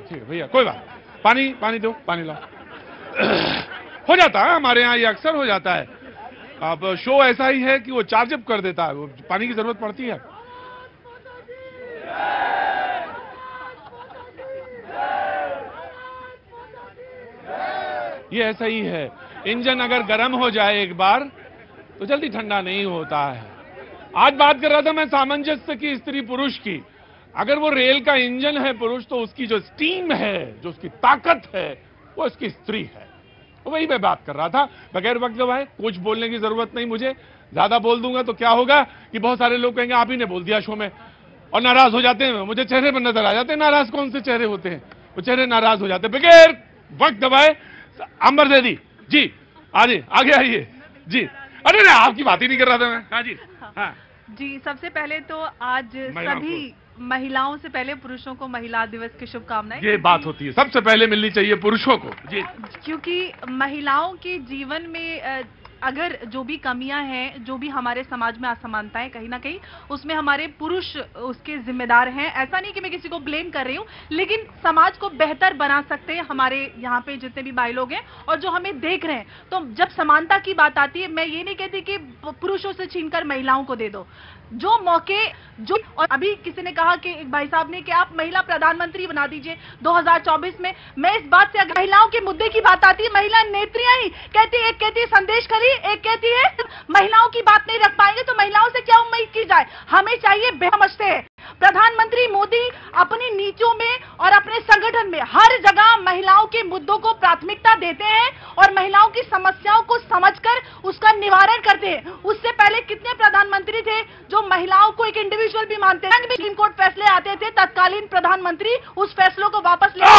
ठीक है भैया, कोई बात, पानी दो, पानी लाओ। हो जाता है हमारे यहाँ, ये अक्सर हो जाता है। अब शो ऐसा ही है कि वो चार्ज अप कर देता है, वो पानी की जरूरत पड़ती है। ये ऐसा ही है, इंजन अगर गर्म हो जाए एक बार तो जल्दी ठंडा नहीं होता है। आज बात कर रहा था मैं सामंजस्य की, स्त्री पुरुष की। अगर वो रेल का इंजन है पुरुष, तो उसकी जो स्टीम है, जो उसकी ताकत है, वो उसकी स्त्री है। वही मैं बात कर रहा था, बगैर वक्त गवाए। कुछ बोलने की जरूरत नहीं मुझे, ज्यादा बोल दूंगा तो क्या होगा कि बहुत सारे लोग कहेंगे आप ही ने बोल दिया शो में, और नाराज हो जाते हैं। मुझे चेहरे पर नजर आ जाते हैं, नाराज कौन से चेहरे होते हैं, वो चेहरे नाराज हो जाते हैं। बगैर वक्त गवाए अंबर दे दी जी, आगे आइए जी। अरे नहीं, आपकी बात ही नहीं कर रहा था मैं। हाँ जी, हाँ जी। सबसे पहले तो आज सभी महिलाओं से पहले पुरुषों को महिला दिवस की शुभकामनाएं। ये बात होती है, सबसे पहले मिलनी चाहिए पुरुषों को जी, क्योंकि महिलाओं के जीवन में अगर जो भी कमियां हैं, जो भी हमारे समाज में असमानताएं, कहीं ना कहीं उसमें हमारे पुरुष उसके जिम्मेदार हैं। ऐसा नहीं कि मैं किसी को ब्लेम कर रही हूं, लेकिन समाज को बेहतर बना सकते हैं हमारे यहाँ पे जितने भी भाई लोग हैं और जो हमें देख रहे हैं। तो जब समानता की बात आती है, मैं ये नहीं कहती कि पुरुषों से छीनकर महिलाओं को दे दो जो मौके जो। और अभी किसी ने कहा कि एक भाई साहब ने कि आप महिला प्रधानमंत्री बना दीजिए 2024 में। मैं इस बात से, अगर महिलाओं के मुद्दे की बात आती है, महिला नेत्रियां ही कहती, एक कहती है संदेश खली, एक कहती है महिलाओं की बात नहीं रख पाएंगे तो महिलाओं से क्या उम्मीद की जाए। हमें चाहिए, समझते हैं प्रधानमंत्री मोदी अपनी नीतियों में और अपने संगठन में हर जगह महिलाओं के मुद्दों को प्राथमिकता देते हैं और महिलाओं की समस्याओं को समझकर उसका निवारण करते हैं। उससे पहले कितने प्रधानमंत्री थे जो महिलाओं को एक इंडिविजुअल भी मानते हैं। सुप्रीम कोर्ट फैसले आते थे, तत्कालीन प्रधानमंत्री उस फैसलों को वापस ले।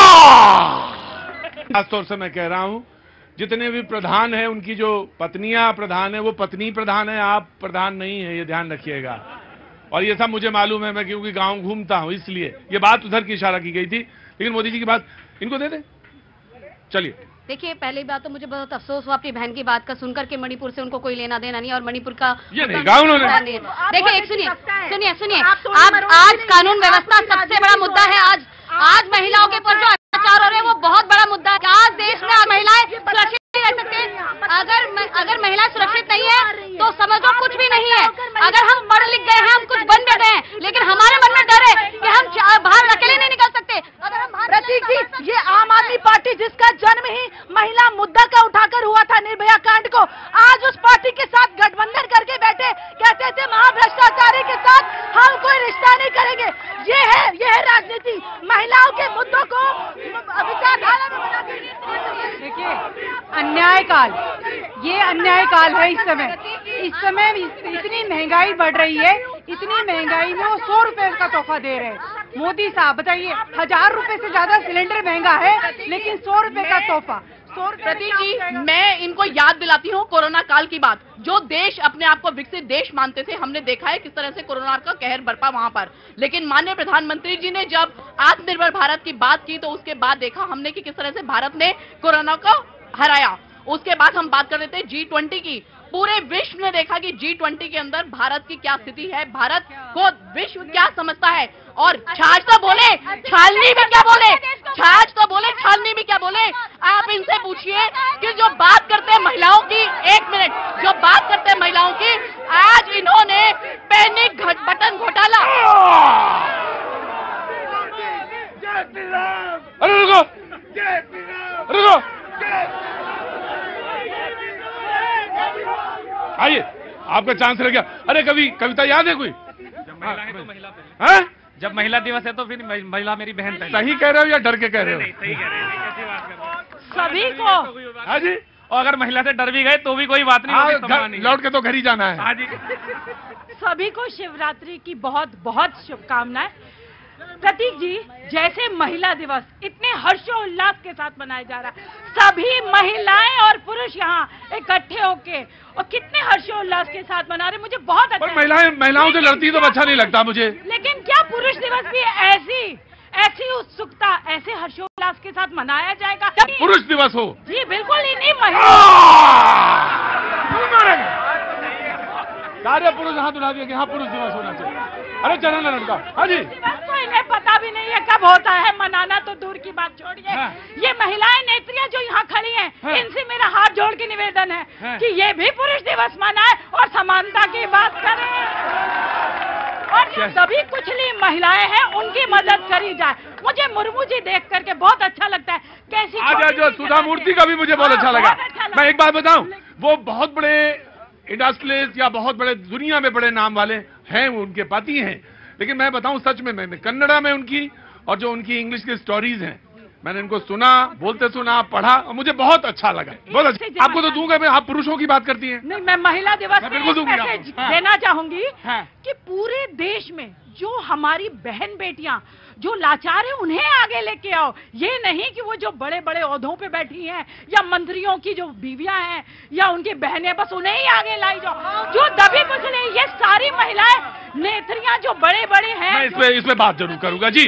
खासतौर से मैं कह रहा हूं, जितने भी प्रधान हैं उनकी जो पत्नियां प्रधान है, वो पत्नी प्रधान है, आप प्रधान नहीं है, ये ध्यान रखिएगा। और ये सब मुझे मालूम है, मैं क्योंकि गांव घूमता हूं, इसलिए ये बात उधर की इशारा की गई थी। लेकिन मोदी जी की बात इनको दे दे। चलिए, देखिए, पहली बात तो मुझे बहुत अफसोस हुआ अपनी बहन की बात का सुनकर के मणिपुर से उनको कोई लेना देना नहीं, और मणिपुर का ये नहीं कहा उन्होंने। देखिए, एक सुनिए, आज कानून व्यवस्था सबसे बड़ा मुद्दा है। आज महिलाओं के ऊपर जो अत्याचार हो रहे हैं वो बहुत बड़ा मुद्दा है। आज देश में महिलाएं सुरक्षित नहीं रह सकते। अगर महिलाएं सुरक्षित नहीं है तो समझो कुछ भी नहीं है। अगर हम पढ़ लिख गए हैं, हम कुछ बन भी गए हैं, लेकिन हमारे मन में डर है कि हम बाहर अकेले नहीं निकल सकते। अगर हम प्रतीक जी, ये आम आदमी पार्टी जिसका जन्म ही महिला मुद्दा का उठाकर हुआ था, निर्भया कांड को, आज उस पार्टी के साथ गठबंधन करके बैठे, कहते थे महाभ्रष्टाचारी के साथ हम कोई रिश्ता नहीं करेंगे। ये है राजनीति, महिलाओं के मुद्दों को विचारधारा में बना के। देखिए, अन्याय काल, ये अन्याय काल है। इस समय इतनी महंगाई बढ़ रही है, इतनी महंगाई में वो 100 रुपए का तोहफा दे रहे हैं। मोदी साहब बताइए, 1000 रुपए से ज्यादा सिलेंडर महंगा है, लेकिन 100 रुपए का तोहफा। प्रतीक जी, मैं इनको याद दिलाती हूँ कोरोना काल की बात। जो देश अपने आप को विकसित देश मानते थे, हमने देखा है किस तरह से कोरोना का कहर बरपा वहां पर। लेकिन माननीय प्रधानमंत्री जी ने जब आत्मनिर्भर भारत की बात की, तो उसके बाद देखा हमने कि किस तरह से भारत ने कोरोना को हराया। उसके बाद हम बात कर रहे थे G20 की। पूरे विश्व ने देखा कि G20 के अंदर भारत की क्या स्थिति है, भारत को विश्व क्या समझता है। और छाछ तो बोले, छालनी भी क्या बोले, छाछ तो बोले, छालनी भी क्या बोले। आप इनसे पूछिए कि जो बात करते हैं महिलाओं की, एक मिनट, जो बात करते हैं महिलाओं की, आज इन्होंने पैनिक बटन घोटाला। अरे रुको, आइए, आपका चांस रह गया। अरे कभी कविता याद है कोई? जब महिला है तो महिला पहले। हैं? जब महिला दिवस है तो फिर महिला मेरी बहन पहले। सही कह रहे हो या डर के कह रहे हो? नहीं, सही कह रहे हैं। कैसी बात कर रहे हैं? सभी को। हाँ जी, और अगर महिला से डर भी गए तो भी कोई बात नहीं, लौट के तो घर ही जाना है। हाँ जी। सभी को शिवरात्रि की बहुत बहुत शुभकामनाएं। प्रतीक जी, जैसे महिला दिवस इतने हर्षोल्लास के साथ मनाया जा रहा है, सभी महिलाएं और पुरुष यहाँ इकट्ठे होके और कितने हर्षोल्लास के साथ मना रहे, मुझे बहुत अच्छा। महिलाओं से लड़ती तो अच्छा नहीं लगता मुझे। लेकिन क्या पुरुष दिवस भी ऐसी उत्सुकता, ऐसे हर्षोल्लास के साथ मनाया जाएगा? पुरुष दिवस हो जी, बिल्कुल ही नहीं। महिला सारे पुरुष हाथ उठा दिए कि हाँ पुरुष दिवस होना चाहिए। अरे चला ना लड़का। हाँ जी, इन्हें पता भी नहीं है कब होता है, मनाना तो दूर की बात छोड़िए। हाँ। ये महिलाएं नेत्रियां जो यहाँ खड़ी हैं, हाँ। इनसे मेरा हाथ जोड़ के निवेदन है हाँ। कि ये भी पुरुष दिवस मनाए और समानता की बात करें, और जो सभी कुचली महिलाएं हैं उनकी मदद करी जाए। मुझे मुर्मू जी देख करके बहुत अच्छा लगता है, कैसी आज जो सुधा मूर्ति का भी मुझे बहुत अच्छा लगा। मैं एक बात बताऊं, वो बहुत बड़े इंडस्ट्रियलिस्ट या बहुत बड़े दुनिया में बड़े नाम वाले हैं, वो उनके पति हैं, लेकिन मैं बताऊं सच में, मैं कन्नड़ा में उनकी और जो उनकी इंग्लिश की स्टोरीज हैं, मैंने इनको सुना, बोलते सुना, पढ़ा और मुझे बहुत अच्छा लगा, बहुत अच्छा। आपको तो दूंगा मैं, आप पुरुषों की बात करती हैं। नहीं, मैं महिला दिवस मैं बिल्कुल दूंगी मैसेज आपको। देना चाहूंगी हाँ। कि पूरे देश में जो हमारी बहन बेटियां जो लाचार है उन्हें आगे लेके आओ। ये नहीं कि वो जो बड़े बड़े ओहदों पे बैठी हैं या मंत्रियों की जो बीवियां हैं या उनकी बहनें, बस उन्हें ही आगे लाई जाओ। जो दबी कुछ नहीं, ये सारी महिलाएं नेत्रियां जो बड़े बड़े हैं। मैं इसमें बात जरूर करूंगा जी।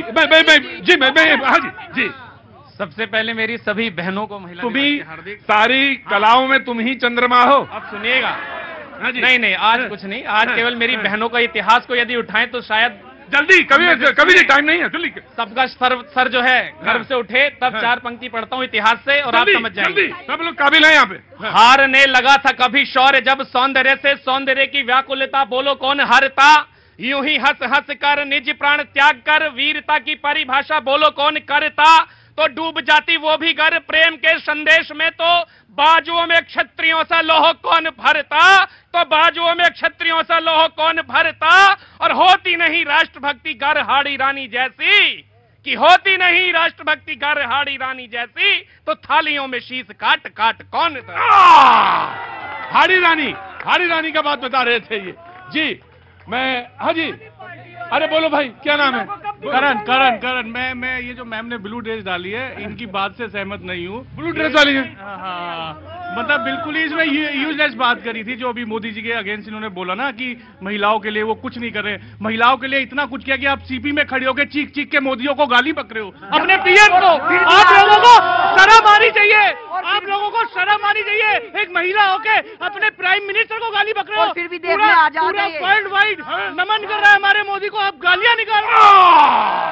मैं हाँ जी। सबसे पहले मेरी सभी बहनों को महिला तुम्ही दिवस की हार्दिक। सारी कलाओं में तुम ही चंद्रमा हो। अब सुनिएगा, हाँ जी। नहीं आज कुछ नहीं, आज केवल मेरी बहनों का इतिहास को यदि उठाएं तो शायद जल्दी, कभी टाइम नहीं है, जल्दी। सबका सर जो है गर्व से उठे, तब 4 पंक्ति पढ़ता हूँ इतिहास से और आप समझ जाएंगे। सब लोग काबिल हैं यहाँ पे। हारने लगा था कभी शौर्य, जब सौंदर्य से सौंदर्य की व्याकुलता, बोलो कौन हारता। यूं ही हंस हंस कर निज प्राण त्याग कर, वीरता की परिभाषा बोलो कौन करता। तो डूब जाती वो भी गर प्रेम के संदेश में, तो बाजुओं में क्षत्रियों सा लोह कौन भरता। तो बाजुओं में क्षत्रियों सा लोह कौन भरता। और होती नहीं राष्ट्रभक्ति गर हाड़ी रानी जैसी, कि होती नहीं राष्ट्रभक्ति गर हाड़ी रानी जैसी, तो थालियों में शीश काट काट कौन था। हाड़ी रानी का बात बता रहे थे ये जी। मैं हाँ जी, अरे बोलो भाई, क्या नाम है? करण। मैं ये जो मैम ने ब्लू ड्रेस डाली है, इनकी बात से सहमत नहीं हूँ। ब्लू ड्रेस वाली है? हाँ, मतलब बिल्कुल ही इसमें यूजलेस बात करी थी, जो अभी मोदी जी के अगेंस्ट इन्होंने बोला ना कि महिलाओं के लिए वो कुछ नहीं कर रहे। महिलाओं के लिए इतना कुछ किया कि आप सीपी में खड़े होकर चीख चीख के मोदियों को गाली बक रहे हो, अपने पीएम को। आप लोगों को शर्म आनी चाहिए, आप लोगों को शर्म आनी चाहिए। एक महिला होके अपने प्राइम मिनिस्टर को गाली बक रहे हो। फिर भी देखने आ जाते हैं। वर्ल्ड वाइड नमन कर रहा है हमारे मोदी को, आप गालियां निकाल रहे हो।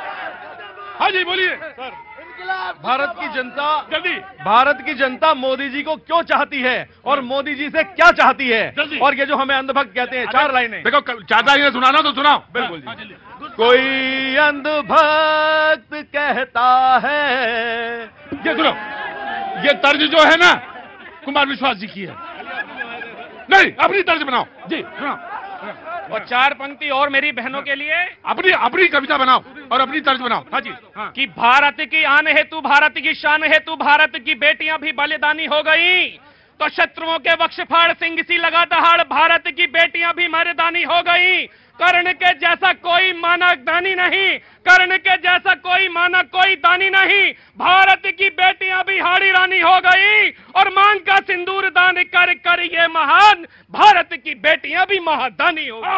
हाँ जी बोलिए। भारत की जनता, जल्दी। भारत की जनता मोदी जी को क्यों चाहती है और मोदी जी से क्या चाहती है, जल्दी। और ये जो हमें अंधभक्त कहते हैं, 4 लाइनें देखो, चाहता ही सुनाना तो सुनाओ। बिल्कुल जी। कोई अंधभक्त कहता है, ये सुनो, ये तर्ज जो है ना कुमार विश्वास जी की है, नहीं अपनी तर्ज बनाओ जी, सुनाओ। और 4 पंक्ति और मेरी बहनों के लिए अपनी कविता बनाओ और अपनी तर्ज बनाओ। हाँ जी। हाँ। कि भारत की आन हेतु, भारत की शान हेतु, भारत की बेटियां भी बलिदानी हो गई, तो शत्रुओं के वक्षफाड़ सिंह सी लगा दहाड़, भारत की बेटियां भी मर्दानी हो गई। कर्ण के जैसा कोई माना दानी नहीं, कर्ण के जैसा कोई माना कोई दानी नहीं, भारत की बेटियां भी हाड़ी रानी हो गई। और मांग का सिंदूर दान कर कर ये महान, भारत की बेटियां भी महादानी हो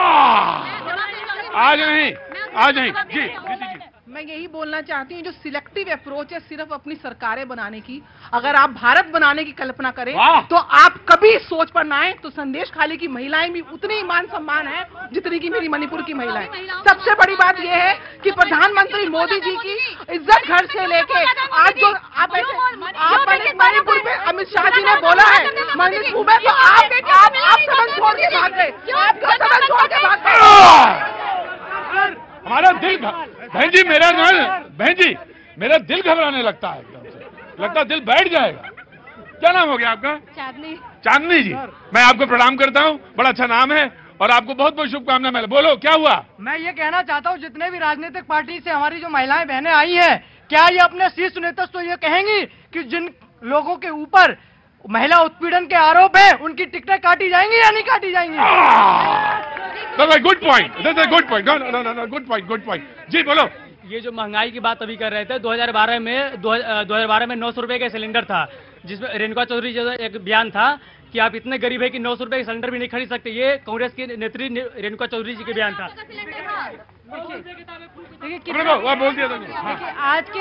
गई। आज नहीं जी। मैं यही बोलना चाहती हूँ, जो सिलेक्टिव अप्रोच है सिर्फ अपनी सरकारें बनाने की, अगर आप भारत बनाने की कल्पना करें तो आप कभी सोच पर ना आए। तो संदेश खाली की महिलाएं भी उतनी मान सम्मान है जितनी की मेरी मणिपुर की महिलाएं। सबसे बड़ी बात यह है कि प्रधानमंत्री मोदी जी की इज्जत घर से लेके आज जो आप मणिपुर में अमित शाह जी ने बोला है मणिपुर में, तो आप सदन छोड़ के भाग गए, आप सदन छोड़ के भाग गए। हमारा दिल, बहन जी मेरा दिल घबराने लगता है, एकदम से लगता है दिल बैठ जाएगा। क्या नाम हो गया आपका? चांदनी जी। मैं आपको प्रणाम करता हूँ, बड़ा अच्छा नाम है और आपको बहुत बहुत शुभकामनाएं। बोलो क्या हुआ? मैं ये कहना चाहता हूँ, जितने भी राजनीतिक पार्टी से हमारी जो महिलाएं बहनें आई हैं, क्या ये अपने शीर्ष नेतृत्व तो ये कहेंगी कि जिन लोगों के ऊपर महिला उत्पीड़न के आरोप है उनकी टिकटें काटी जाएंगी या नहीं काटी जाएंगी? गुड पॉइंट, गुड पॉइंट जी। बोलो। ये जो महंगाई की बात अभी कर रहे थे, 2012 में 900 रुपए का सिलेंडर था, जिसमें रेणुका चौधरी जो एक बयान था कि आप इतने गरीब है कि 900 रुपए का सिलेंडर भी नहीं खरीद सकते। ये कांग्रेस की नेत्री रेणुका चौधरी जी के बयान था। आज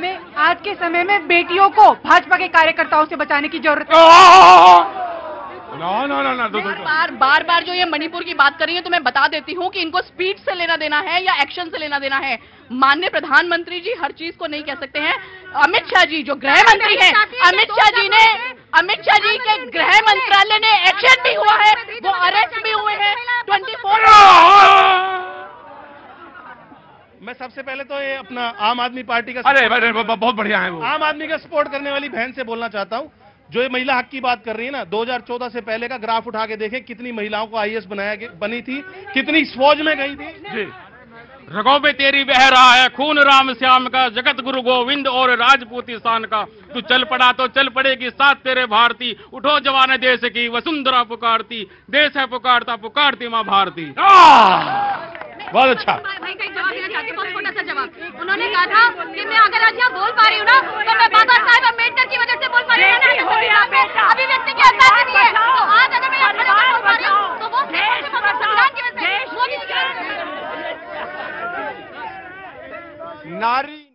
के समय में बेटियों को भाजपा के कार्यकर्ताओं से बचाने की जरूरत है। बार बार जो ये मणिपुर की बात कर रही है, तो मैं बता देती हूँ कि इनको स्पीच से लेना देना है या एक्शन से लेना देना है। माननीय प्रधानमंत्री जी हर चीज को नहीं कह सकते हैं। अमित शाह जी जो गृह मंत्री हैं, अमित शाह जी के गृह मंत्रालय ने एक्शन भी हुआ है, वो अरेस्ट भी हुए हैं 24। मैं सबसे पहले तो ये अपना आम आदमी पार्टी का अरे बहुत बढ़िया है वो, आम आदमी का सपोर्ट करने वाली बहन से बोलना चाहता हूं, जो ये महिला हक की बात कर रही है ना, 2014 से पहले का ग्राफ उठा के देखें, कितनी महिलाओं को आईएएस बनी थी, कितनी फौज में गई थी। जी, रगों में तेरी बह रहा है खून राम श्याम का, जगत गुरु गोविंद और राजपूती शान का। तू चल पड़ा तो चल पड़ेगी साथ तेरे भारती, उठो जवान देश की वसुंधरा पुकारती, देश है पुकारता पुकारती माँ भारती। बहुत अच्छा। भाई का जवाब देना चाहती हूँ, बहुत छोटा सा जवाब। उन्होंने कहा था कि मैं अगर आज यहाँ बोल पा रही हूँ ना, तो मैं बाबा साहेब अम्बेडकर की वजह से बोल पा रही हूँ, अभिव्यक्ति के आजादी दी है। तो आज अगर मैं यहाँ खड़े होकर बोल पा रही हूँ, तो वो संविधान की वजह से, मोदी जी की वजह से। नारी